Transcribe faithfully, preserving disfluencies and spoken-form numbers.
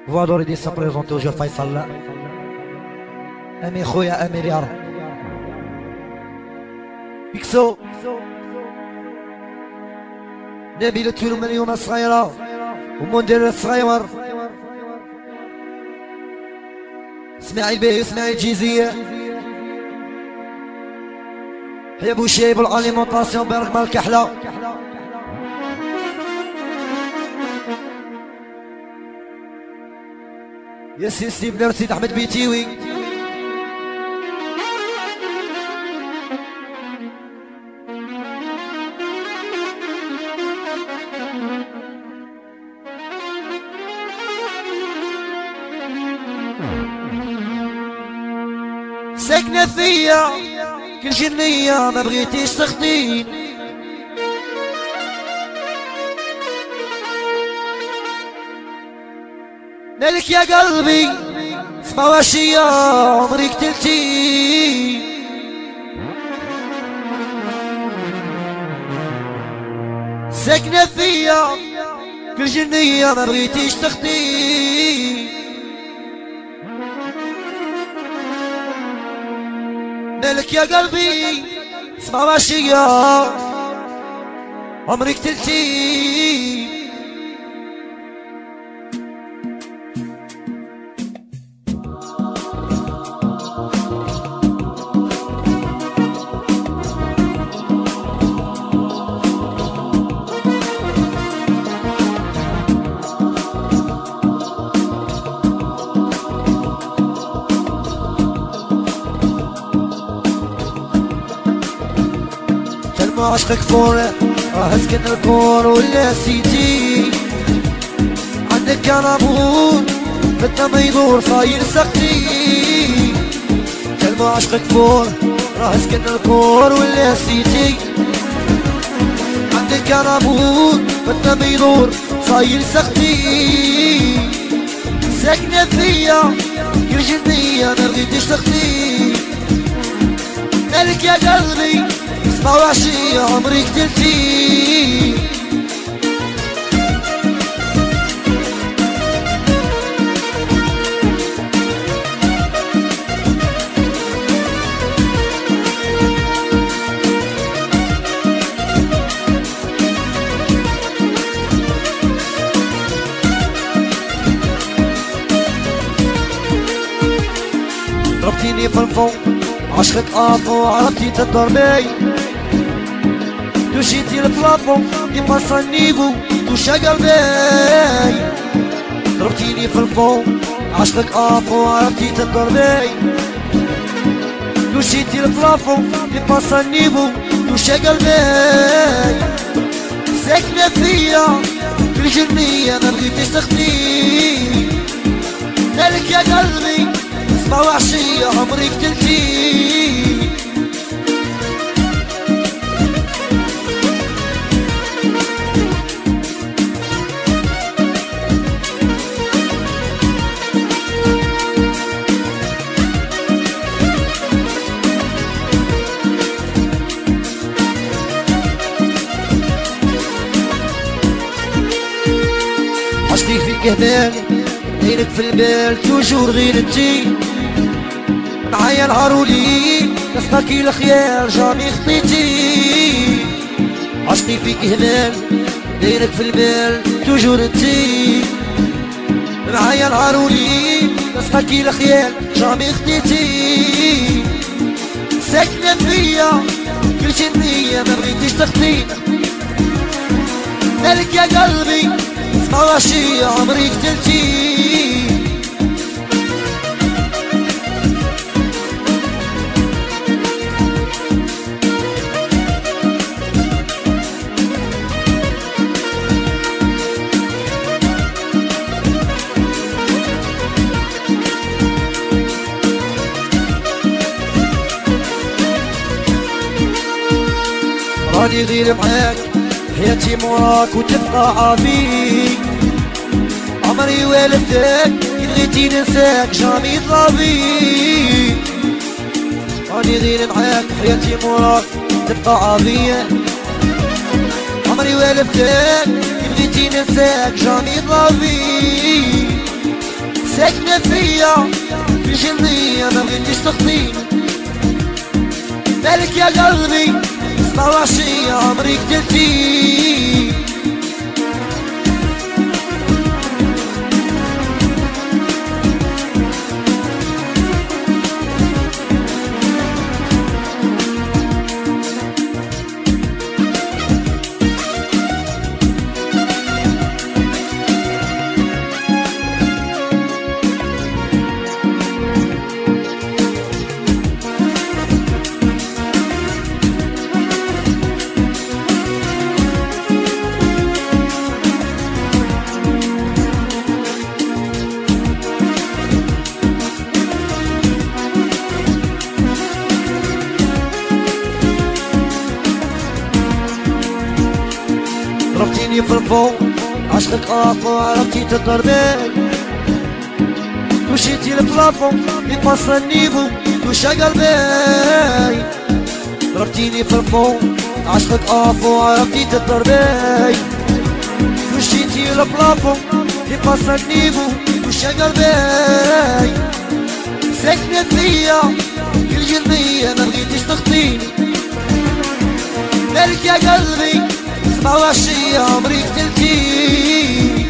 فوالور يدي سا بريزونتي وجا فيصل امين خويا امين يا رب بيكسو نبيل تولو مليون صغيرة ومندير الصغير اسماعيل بيه اسماعيل جيزية يا بو شايب الاليمونطاسيون بارك مالك احلى يا سي سي بلار سيد احمد بيتيوي ساكنة فيا كل جنية ما بغيتيش تخطين مالك يا قلبي اسمع واشي يا عمري قتلتي ساكنة فيا كل جنية ما بغيتيش تخطين مالك يا قلبي اسمع ماشي يا عمري قتلتي عشقك فورة راه سكن الكون ولا سيتي عندك كنابون فتنا ما يدور صاير سقتي كلمة عشقك فورة راه سكن الكون ولا سيتي عندك كنابون فتنا ما يدور صاير سقتي ساكنة فيا كل جنية ما بغيتيش تخطي مالك يا قلبي اسمع وحشي عمري قتلتي ضربتيني في الفوق عشقك قافو عرفتي تضربي دوشيتي البلافون ديما صنيبو دوشا قلبي ضربتيني في الفون عشقك قافو عرفتي تضربي دوشيتي البلافون ديما صنيبو دوشا قلبي ساكنة فيا في الجنية ما بغيتيش تخطي مالك يا قلبي اسمع وحشي عمري قتلتي عشقي فيك هبال عينك في البال توجور غير انتي معايا نهارولي نسقاكي الخيال جامي خطيتي عشقي فيك هبال عينك في البال توجور انتي معايا نهارولي نسقاكي الخيال جامي خطيتي ساكنة فيا كل جنية ما بغيتيش تخطي مالك يا قلبي اسمع واشي عمري قتلتي راني غير معاك حياتي موراك وتبقى عافي عمري والدك بغيتي ننساك جامي طلبي راني غير معاك حياتي موراك تبقى عافية عمري والدك بغيتي ننساك جامي طلبي فيا في جنية ما بغيتيش تخطيني. مالك يا قلبي سبعة وعشرين عمري قتلتي. ضربتيني في الفوق عشقك اقوى عرفتي تضربي. مشيتي للبلافون يباص النيفو وشا قلبي. ضربتيني في الفوق عشقك اقوى عرفتي تضربي. مشيتي للبلافون يباص النيفو وشا قلبي. سكنت فيا في الجنية ما بغيتيش تخطيني. مالك يا قلبي سبعة وعشرين عمري قتلتي.